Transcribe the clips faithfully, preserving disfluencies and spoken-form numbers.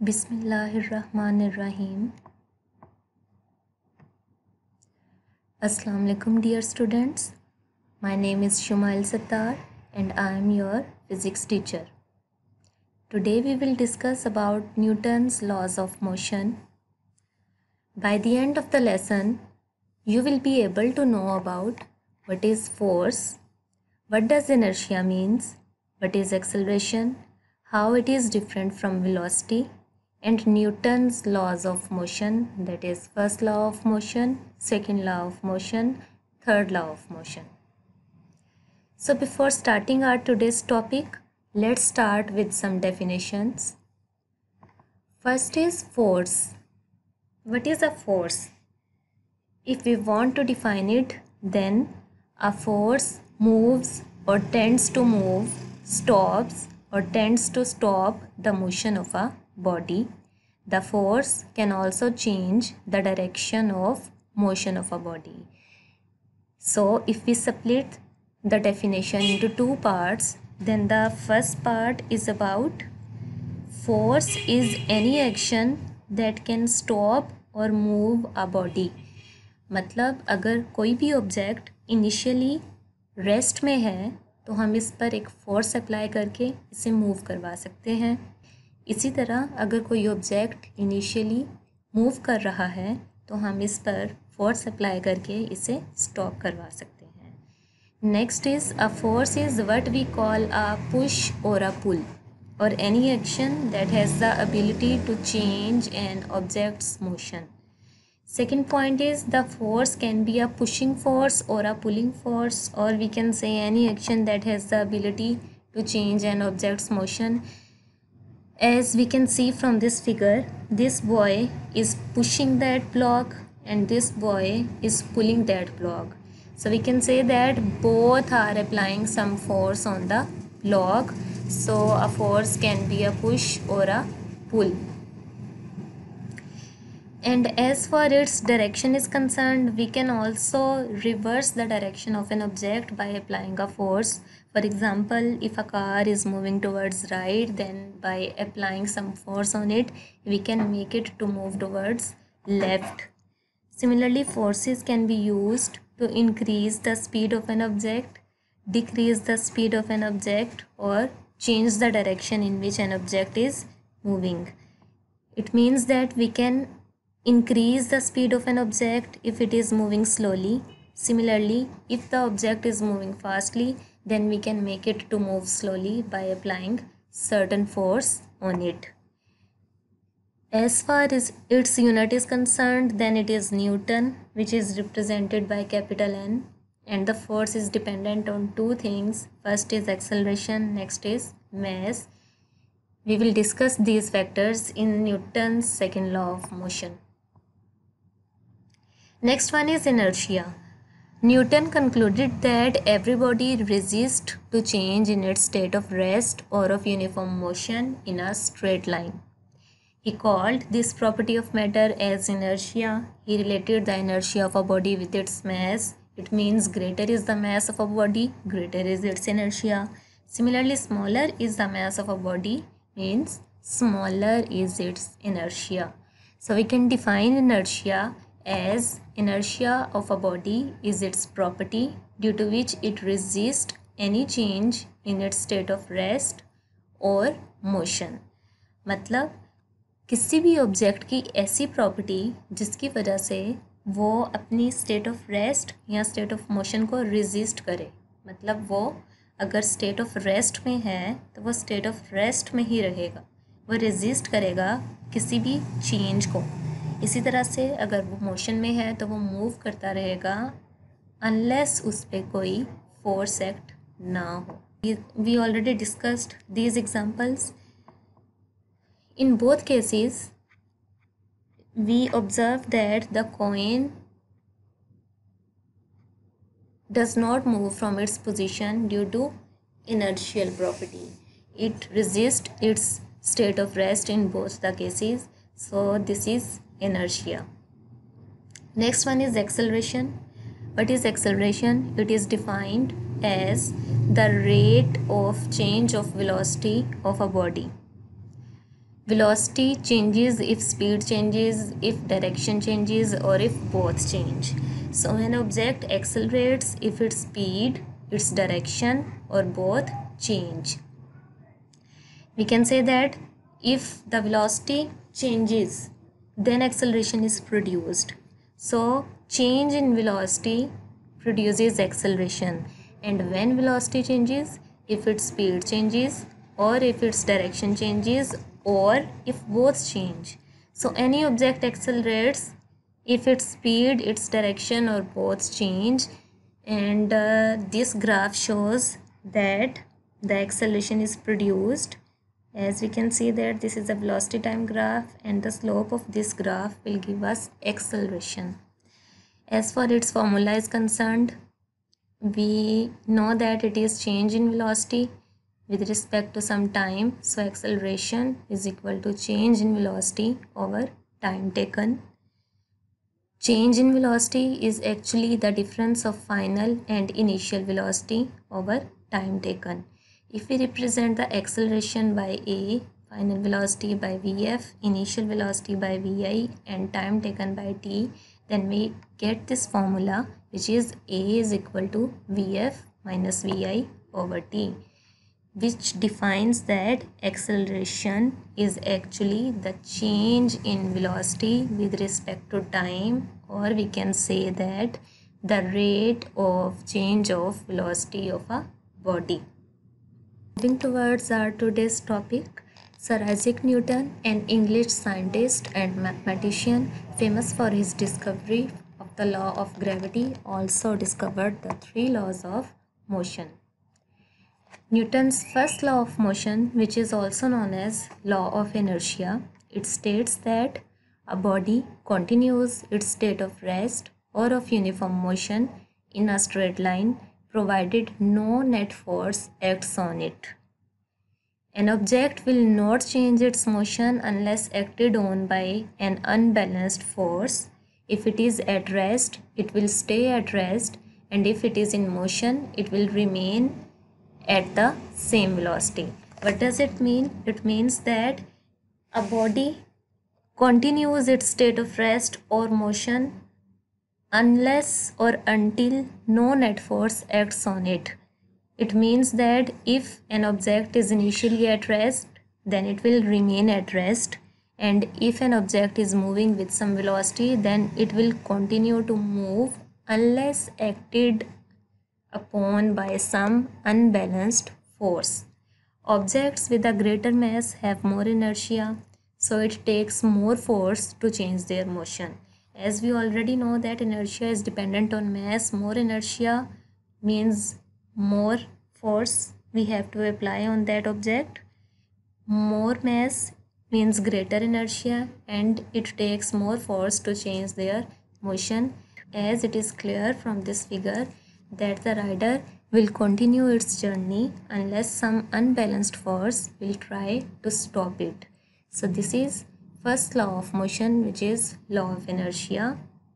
Bismillahirrahmanirrahim. Assalamu alaikum dear students. My name is Shumail Sattar and I am your physics teacher. Today we will discuss about Newton's laws of motion. By the end of the lesson, you will be able to know about what is force, what does inertia means, what is acceleration, how it is different from velocity, and Newton's laws of motion, that is first law of motion, second law of motion, third law of motion. So before starting our today's topic, let's start with some definitions. First is force. What is a force? If we want to define it, then a force moves or tends to move, stops or tends to stop the motion of a body. The force can also change the direction of motion of a body. So if we split the definition into two parts, then the first part is about force is any action that can stop or move a body. मतलब अगर कोई भी object initially rest में है तो हम इस पर एक फोर्स अप्लाई करके इसे मूव करवा सकते हैं. इसी तरह अगर कोई ऑब्जेक्ट इनिशियली मूव कर रहा है तो हम इस पर फोर्स अप्लाई करके इसे स्टॉप करवा सकते हैं. Next is a force is what we call a push और अ पुल और any action that has the ability to change an object's motion. Second point is the force can be a pushing force or a pulling force, or we can say any action that has the ability to change an object's motion. As we can see from this figure, this boy is pushing that block and this boy is pulling that block. So we can say that both are applying some force on the block. So a force can be a push or a pull. And as far its direction is concerned, we can also reverse the direction of an object by applying a force. For example, if a car is moving towards right, then by applying some force on it, we can make it to move towards left. Similarly, forces can be used to increase the speed of an object, decrease the speed of an object, or change the direction in which an object is moving. It means that we can increase the speed of an object if it is moving slowly. Similarly, if the object is moving fastly, then we can make it to move slowly by applying certain force on it. As far as its unit is concerned, then it is Newton, which is represented by capital N, and the force is dependent on two things. First is acceleration, next is mass. We will discuss these factors in Newton's second law of motion. Next one is inertia. Newton concluded that every body resists to change in its state of rest or of uniform motion in a straight line. He called this property of matter as inertia. He related the inertia of a body with its mass. It means greater is the mass of a body, greater is its inertia. Similarly, smaller is the mass of a body, means smaller is its inertia. So we can define inertia as inertia of a body is its property due to which it resists any change in its state of rest or motion. मतलब किसी भी object की ऐसी property जिसकी वजह से वो अपनी स्टेट ऑफ रेस्ट या स्टेट ऑफ मोशन को रेजिस्ट करे. मतलब वो अगर स्टेट ऑफ रेस्ट में है तो वो स्टेट ऑफ रेस्ट में ही रहेगा, वो रेजिस्ट करेगा किसी भी चेंज को. इसी तरह से अगर वो मोशन में है तो वो मूव करता रहेगा अनलेस उस पर कोई फोर्स एक्ट ना हो. We already discussed these examples. In both cases we observe that the coin does not move from its position due to inertial property. It resists its state of rest in both the cases. So this is inertia. Next one is acceleration. What is acceleration? It is defined as the rate of change of velocity of a body. velocity changes if speed changes, if direction changes, or if both change. So an object accelerates if its speed, its direction, or both change. We can say that if the velocity changes, then acceleration is produced. So change in velocity produces acceleration, and when velocity changes, if its speed changes, or if its direction changes, or if both change. So any object accelerates if its speed, its direction, or both change. And uh, this graph shows that the acceleration is produced. As we can see that this is the velocity time graph, and the slope of this graph will give us acceleration. As for its formula is concerned, we know that it is change in velocity with respect to some time. So acceleration is equal to change in velocity over time taken. Change in velocity is actually the difference of final and initial velocity over time taken. If we represent the acceleration by A, final velocity by Vf, initial velocity by Vi, and time taken by T, then we get this formula, which is A is equal to Vf minus Vi over T, which defines that acceleration is actually the change in velocity with respect to time, or we can say that the rate of change of velocity of a body. Moving towards our today's topic, Sir Isaac Newton, an English scientist and mathematician famous for his discovery of the law of gravity, also discovered the three laws of motion. Newton's first law of motion, which is also known as law of inertia, it states that a body continues its state of rest or of uniform motion in a straight line provided no net force acts on it. An object will not change its motion unless acted on by an unbalanced force. If it is at rest, it will stay at rest, and if it is in motion, it will remain at the same velocity. What does it mean? It means that a body continues its state of rest or motion unless or until no net force acts on it. It means that if an object is initially at rest, then it will remain at rest, and if an object is moving with some velocity, then it will continue to move unless acted upon by some unbalanced force. Objects with a greater mass have more inertia, so it takes more force to change their motion. As we already know that inertia is dependent on mass, more inertia means more force we have to apply on that object. More mass means greater inertia, and it takes more force to change their motion. As it is clear from this figure that the rider will continue its journey unless some unbalanced force will try to stop it. So this is first law of motion, which is law of inertia.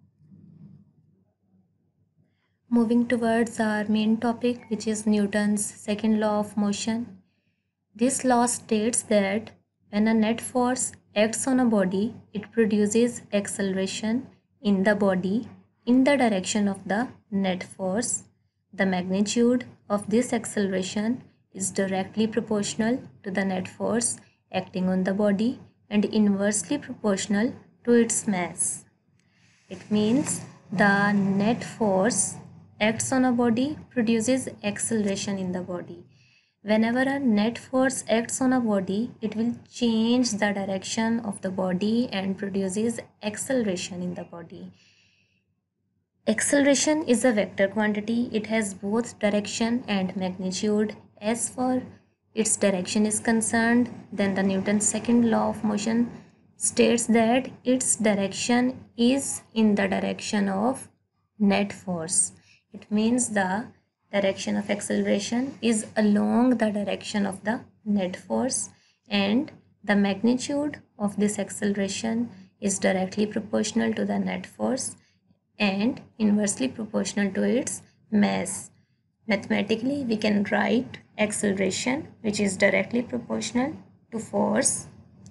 Moving towards our main topic, which is Newton's second law of motion. This law states that when a net force acts on a body, it produces acceleration in the body in the direction of the net force. The magnitude of this acceleration is directly proportional to the net force acting on the body and inversely proportional to its mass. It means the net force acts on a body produces acceleration in the body. Whenever a net force acts on a body, it will change the direction of the body and produces acceleration in the body. Acceleration is a vector quantity. It has both direction and magnitude. As for its direction is concerned, then the Newton's second law of motion states that its direction is in the direction of net force. It means the direction of acceleration is along the direction of the net force, and the magnitude of this acceleration is directly proportional to the net force and inversely proportional to its mass. Mathematically, we can write acceleration, which is directly proportional to force,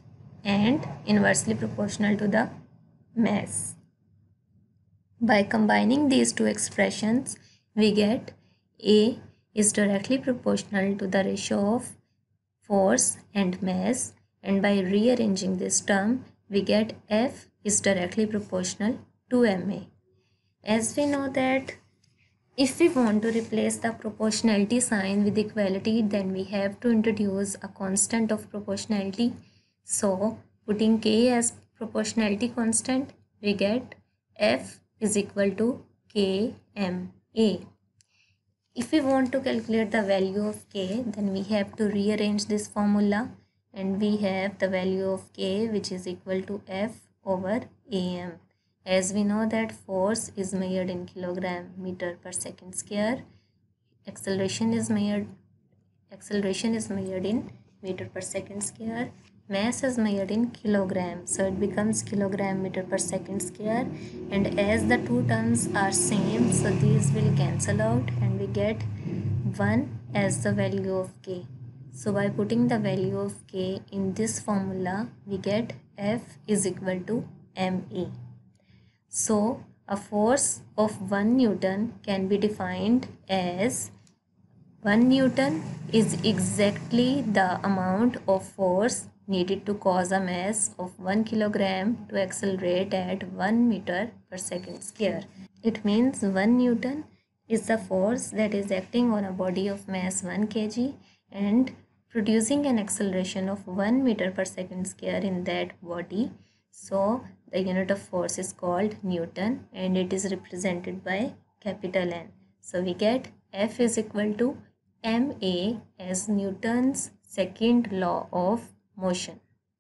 and inversely proportional to the mass. By combining these two expressions, we get A is directly proportional to the ratio of force and mass, and by rearranging this term, we get F is directly proportional to ma. As we know that if we want to replace the proportionality sign with equality, then we have to introduce a constant of proportionality. So putting K as proportionality constant, we get F is equal to K M A. If we want to calculate the value of K, then we have to rearrange this formula, and we have the value of K which is equal to F over A M. As we know that force is measured in kilogram meter per second square, acceleration is measured acceleration is measured in meter per second square, mass is measured in kilogram, so it becomes kilogram meter per second square, and as the two terms are same, so these will cancel out and we get one as the value of K. So by putting the value of K in this formula, we get F is equal to ma. So a force of one Newton can be defined as one Newton is exactly the amount of force needed to cause a mass of one kilogram to accelerate at one meter per second square. It means one Newton is the force that is acting on a body of mass one kilogram and producing an acceleration of one meter per second square in that body. So the unit of force is called Newton and it is represented by capital N. So we get F is equal to ma as Newton's second law of motion.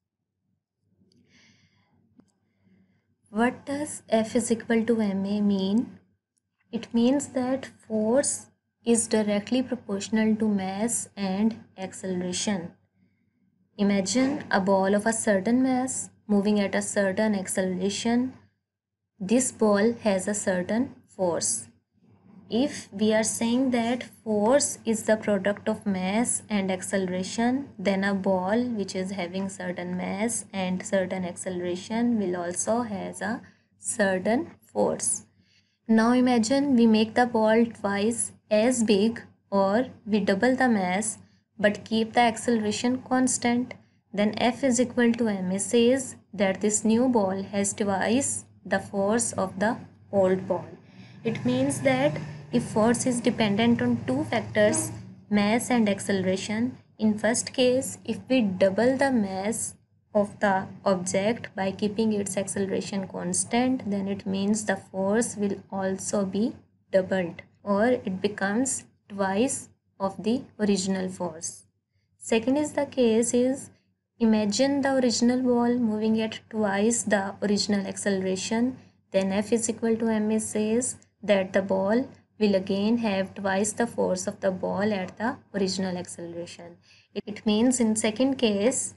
What does F is equal to ma mean? It means that force is directly proportional to mass and acceleration. Imagine a ball of a certain mass moving at a certain acceleration. This ball has a certain force. If we are saying that force is the product of mass and acceleration, then a ball which is having certain mass and certain acceleration will also has a certain force. Now imagine we make the ball twice as big, or we double the mass but keep the acceleration constant. Then F is equal to ma says that this new ball has twice the force of the old ball. It means that if force is dependent on two factors, mass and acceleration, in first case, if we double the mass of the object by keeping its acceleration constant, then it means the force will also be doubled, or it becomes twice of the original force. Second is the case is, imagine the original ball moving at twice the original acceleration, then F is equal to ma says that the ball will again have twice the force of the ball at the original acceleration. It means in second case,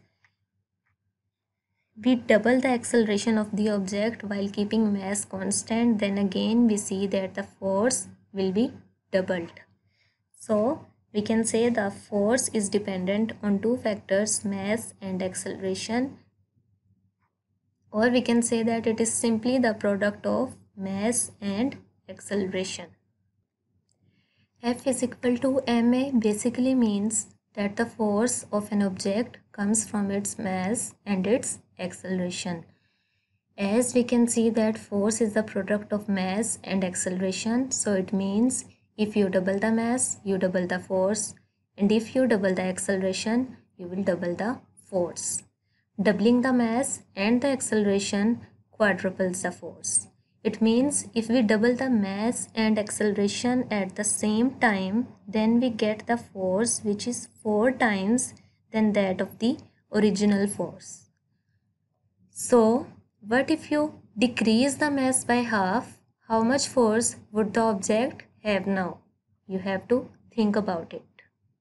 we double the acceleration of the object while keeping mass constant, then again we see that the force will be doubled. So we can say the force is dependent on two factors, mass and acceleration, or we can say that it is simply the product of mass and acceleration. F is equal to ma basically means that the force of an object comes from its mass and its acceleration. As we can see that force is the product of mass and acceleration, so it means if you double the mass, you double the force, and if you double the acceleration, you will double the force. Doubling the mass and the acceleration quadruples the force. It means if we double the mass and acceleration at the same time, then we get the force which is four times than that of the original force. So, what if you decrease the mass by half? How much force would the object have now? You have to think about it.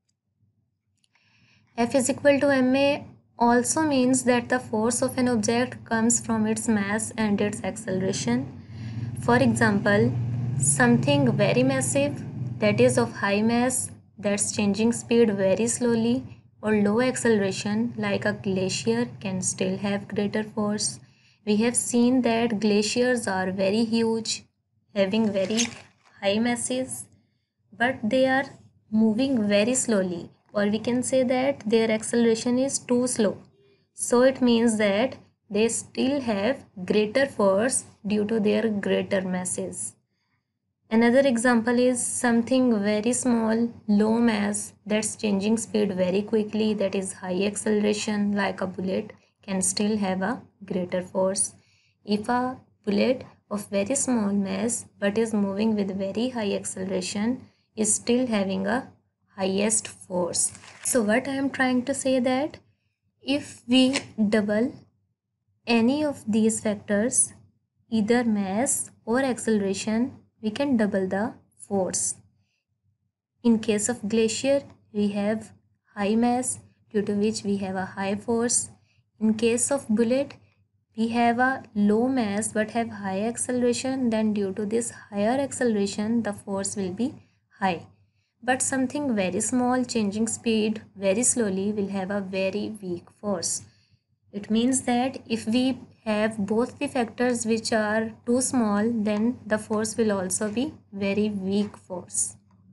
F is equal to ma also means that the force of an object comes from its mass and its acceleration. For example, something very massive that is of high mass that's changing speed very slowly or low acceleration like a glacier can still have greater force. We have seen that glaciers are very huge, having very high masses, but they are moving very slowly, or we can say that their acceleration is too slow. So it means that they still have greater force due to their greater masses. Another example is something very small, low mass that's changing speed very quickly, that is high acceleration like a bullet can still have a greater force. If a bullet of very small mass but is moving with very high acceleration is still having a highest force. So what I am trying to say that if we double any of these factors, either mass or acceleration, we can double the force. In case of glacier, we have high mass due to which we have a high force. In case of bullet, we have a low mass but have high acceleration, then due to this higher acceleration the force will be high. But something very small changing speed very slowly will have a very weak force. It means that if we have both the factors which are too small, then the force will also be very weak force.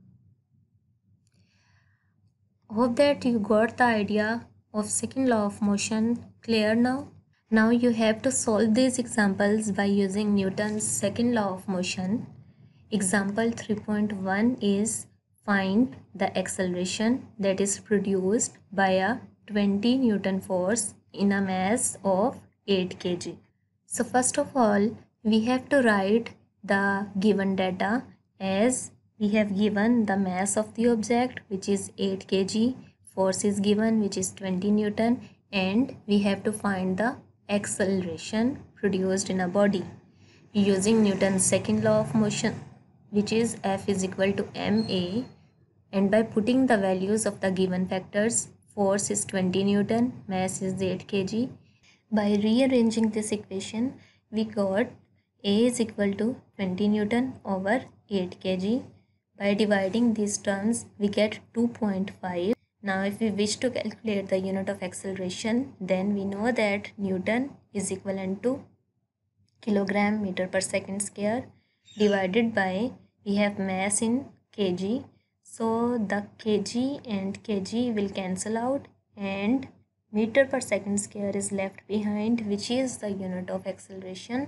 Hope that you got the idea of second law of motion clear now. Now you have to solve these examples by using Newton's second law of motion. Example three point one is find the acceleration that is produced by a twenty Newton force in a mass of eight kilograms. So first of all, we have to write the given data as we have given the mass of the object which is eight kilograms, force is given which is twenty Newton, and we have to find the acceleration produced in a body using Newton's second law of motion, which is F is equal to ma, and by putting the values of the given factors, force is twenty Newton, mass is eight kilograms. By rearranging this equation, we got A is equal to twenty Newton over eight kilograms. By dividing these terms, we get two point five. Now if we wish to calculate the unit of acceleration, then we know that Newton is equivalent to kilogram meter per second square divided by, we have mass in kg, so the kg and kg will cancel out and meter per second square is left behind, which is the unit of acceleration.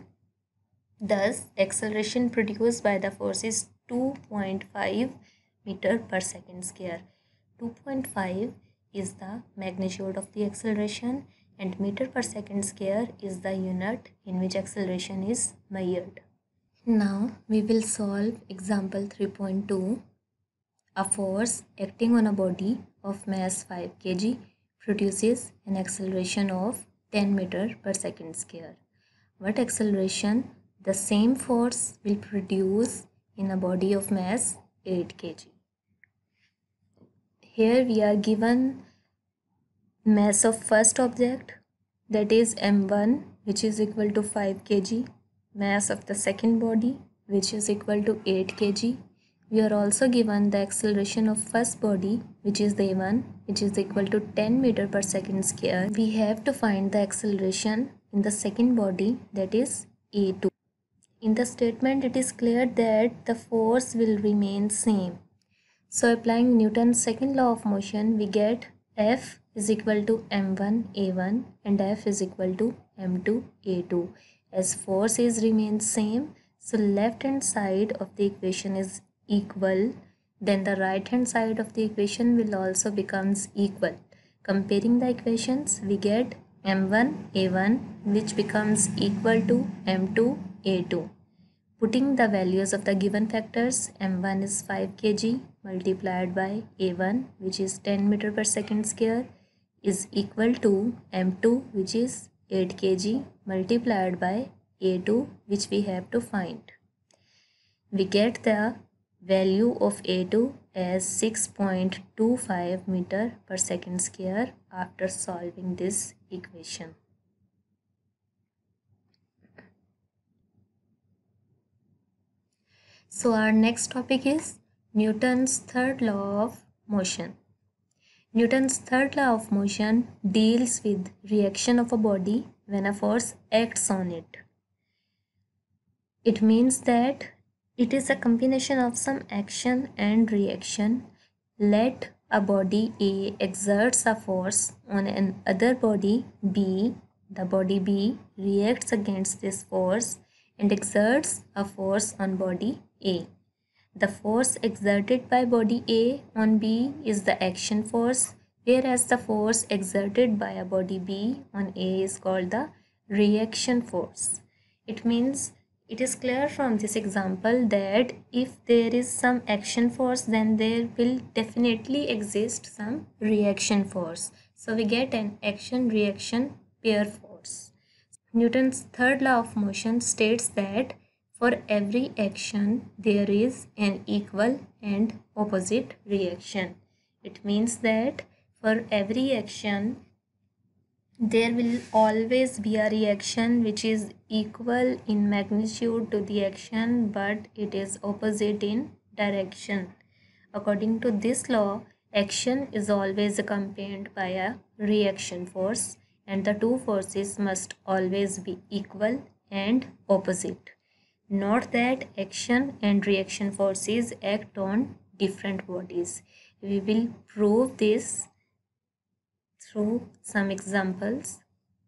Thus acceleration produced by the force is two point five meter per second square. two point five is the magnitude of the acceleration and meter per second square is the unit in which acceleration is measured. Now we will solve example three point two. A force acting on a body of mass five kilograms produces an acceleration of ten meter per second square. What acceleration the same force will produce in a body of mass eight kilograms? Here we are given mass of first object, that is m one, which is equal to five kilograms, mass of the second body which is equal to eight kilograms. We are also given the acceleration of first body which is the a one, which is equal to ten meter per second square. We have to find the acceleration in the second body, that is a two. In the statement it is clear that the force will remain same. So applying Newton's second law of motion, we get F is equal to m one a one and F is equal to m two a two. As force is remains same, so left hand side of the equation is equal, then the right hand side of the equation will also becomes equal. Comparing the equations, we get m one a one which becomes equal to m two a two. Putting the values of the given factors, m one is five kilograms multiplied by a one, which is ten meter per second square, is equal to m two, which is eight kilograms multiplied by a two, which we have to find. We get the value of a two as six point two five meter per second square after solving this equation. So our next topic is Newton's third law of motion. Newton's third law of motion deals with reaction of a body when a force acts on it. It means that it is a combination of some action and reaction. Let a body A exerts a force on another body B. The body B reacts against this force and exerts a force on body A. The force exerted by body A on B is the action force, whereas the force exerted by a body B on A is called the reaction force. It means it is clear from this example that if there is some action force, then there will definitely exist some reaction force. So we get an action-reaction pair force. Newton's third law of motion states that for every action there is an equal and opposite reaction. It means that for every action there will always be a reaction which is equal in magnitude to the action, but it is opposite in direction. According to this law, action is always accompanied by a reaction force, and the two forces must always be equal and opposite. Note that action and reaction forces act on different bodies. We will prove this through some examples.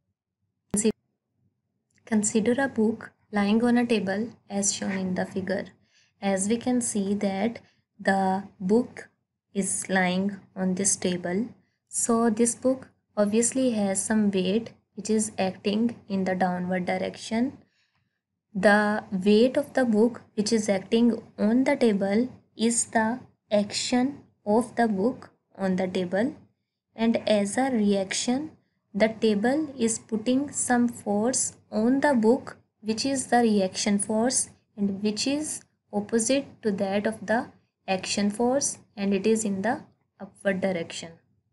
Consider a book lying on a table as shown in the figure. As we can see that the book is lying on this table. So this book obviously has some weight which is acting in the downward direction. The weight of the book which is acting on the table is the action of the book on the table, and as a reaction the table is putting some force on the book which is the reaction force and which is opposite to that of the action force, and it is in the upward direction.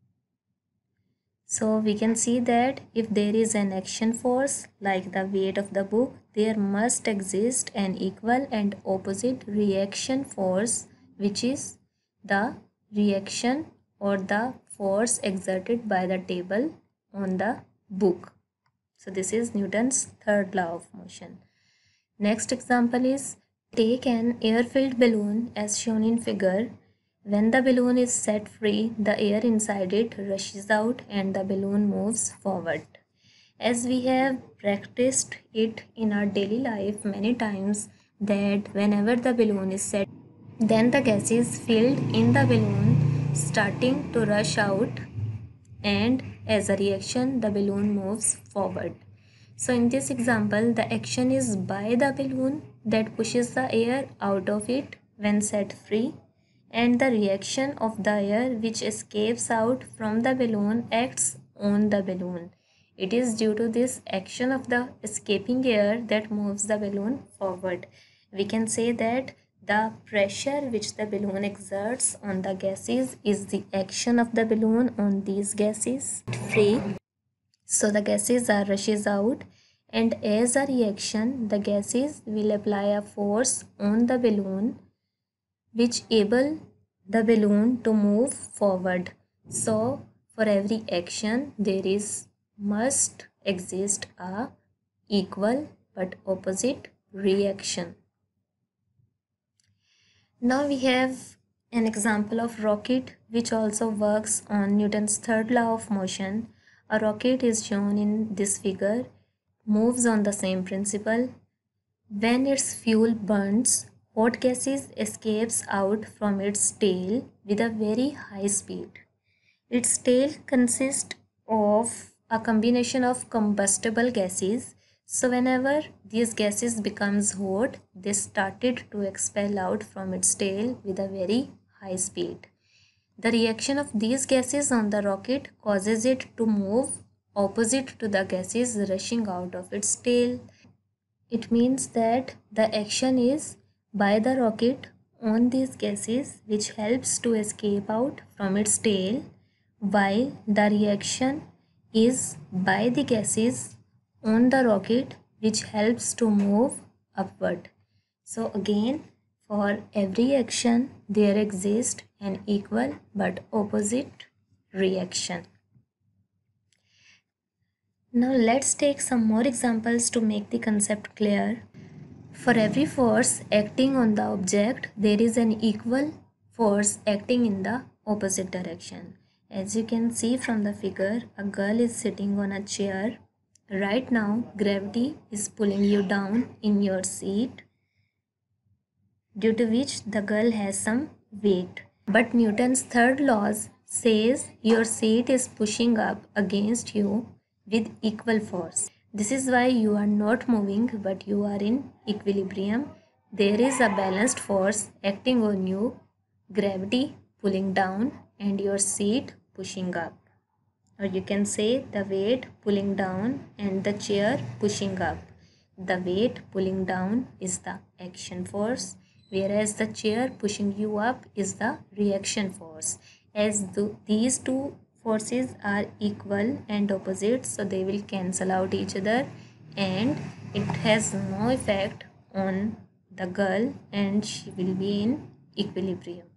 So we can see that if there is an action force like the weight of the book, there must exist an equal and opposite reaction force which is the reaction or the force exerted by the table on the book. So this is Newton's third law of motion. Next example is, take an air-filled balloon as shown in figure. When the balloon is set free, the air inside it rushes out and the balloon moves forward. As we have practiced it in our daily life many times, that whenever the balloon is set, then the gases filled in the balloon starting to rush out, and as a reaction the balloon moves forward. So in this example, the action is by the balloon that pushes the air out of it when set free, and the reaction of the air which escapes out from the balloon acts on the balloon. It is due to this action of the escaping air that moves the balloon forward. We can say that the pressure which the balloon exerts on the gases is the action of the balloon on these gases. Free. So the gases are rushes out, and as a reaction the gases will apply a force on the balloon which able the balloon to move forward. So for every action there is must exist a equal but opposite reaction. Now we have an example of rocket which also works on Newton's third law of motion. A rocket is shown in this figure, moves on the same principle. When its fuel burns, hot gases escapes out from its tail with a very high speed. Its tail consists of a combination of combustible gases. So whenever these gases becomes hot, they started to expel out from its tail with a very high speed. The reaction of these gases on the rocket causes it to move opposite to the gases rushing out of its tail. It means that the action is by the rocket on these gases which helps to escape out from its tail, while the reaction is by the gases on the rocket which helps to move upward. So again, for every action there exists an equal but opposite reaction. Now let's take some more examples to make the concept clear. For every force acting on the object, there is an equal force acting in the opposite direction. As you can see from the figure, a girl is sitting on a chair. Right now, gravity is pulling you down in your seat, due to which the girl has some weight. But Newton's third law says your seat is pushing up against you with equal force. This is why you are not moving, but you are in equilibrium. There is a balanced force acting on you, gravity pulling down and your seat pushing up. Or you can say the weight pulling down and the chair pushing up. The weight pulling down is the action force, whereas the chair pushing you up is the reaction force. As the, these two forces are equal and opposite, so they will cancel out each other and it has no effect on the girl and she will be in equilibrium.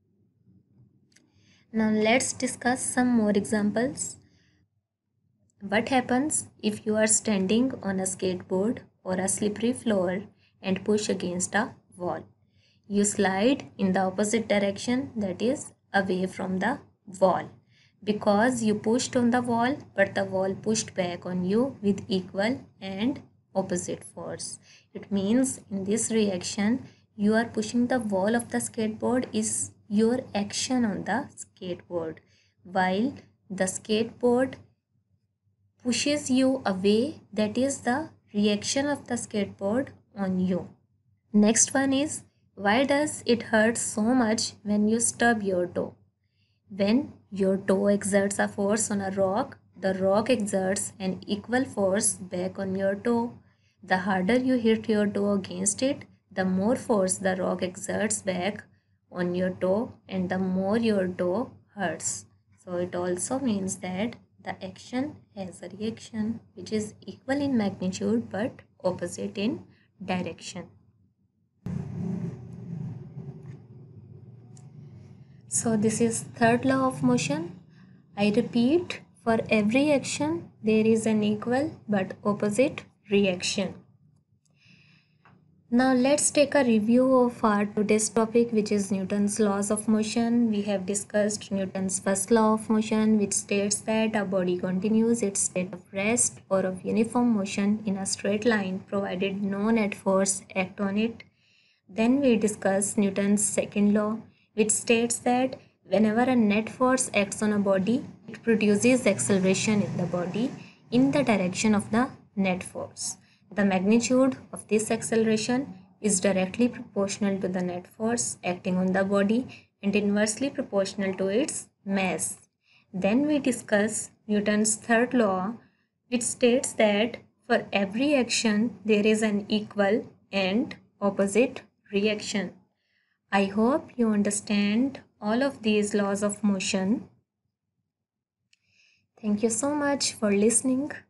Now let's discuss some more examples. What happens if you are standing on a skateboard or a slippery floor and push against a wall? You slide in the opposite direction, that is away from the wall, because you pushed on the wall but the wall pushed back on you with equal and opposite force. It means in this reaction you are pushing the wall of the skateboard is your action on the skateboard, while the skateboard pushes you away, that is the reaction of the skateboard on you. Next one is, why does it hurt so much when you stub your toe? When your toe exerts a force on a rock, the rock exerts an equal force back on your toe. The harder you hit your toe against it, the more force the rock exerts back on your toe and the more your toe hurts. So it also means that the action has a reaction which is equal in magnitude but opposite in direction. So this is third law of motion. I repeat, for every action there is an equal but opposite reaction. Now let's take a review of our today's topic, which is Newton's laws of motion. We have discussed Newton's first law of motion, which states that a body continues its state of rest or of uniform motion in a straight line provided no net force act on it. Then we discuss Newton's second law, which states that whenever a net force acts on a body, it produces acceleration in the body in the direction of the net force. The magnitude of this acceleration is directly proportional to the net force acting on the body and inversely proportional to its mass. Then we discuss Newton's third law, which states that for every action there is an equal and opposite reaction. I hope you understand all of these laws of motion. Thank you so much for listening.